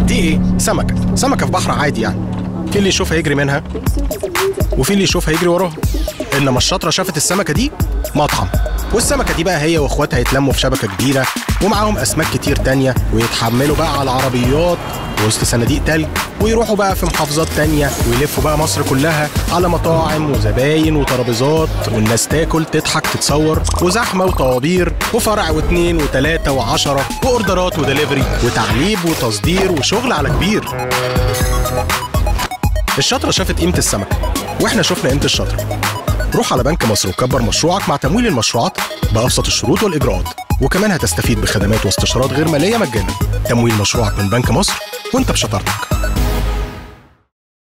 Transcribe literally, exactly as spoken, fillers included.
دي ايه؟ سمكة سمكة في بحر عادي يعني. في اللي يشوفها يجري منها وفي اللي يشوفها يجري وراها. انما الشاطرة شافت السمكة دي مطعم، والسمكة دي بقى هي واخواتها يتلموا في شبكة كبيرة ومعاهم أسماك كتير تانية، ويتحملوا بقى على عربيات وسط صناديق تلج، ويروحوا بقى في محافظات تانية، ويلفوا بقى مصر كلها على مطاعم وزباين وترابيزات، والناس تاكل تضحك تتصور، وزحمة وطوابير وفرع واتنين وتلاتة وعشرة وأوردرات ودليفري وتعليب وتصدير وشغل على كبير. الشاطرة شافت قيمة السمكة، واحنا شفنا قيمة الشاطرة. روح على بنك مصر وكبر مشروعك مع تمويل المشروعات بأبسط الشروط والإجراءات، وكمان هتستفيد بخدمات واستشارات غير مالية مجانا. تمويل مشروعك من بنك مصر وانت بشطارتك.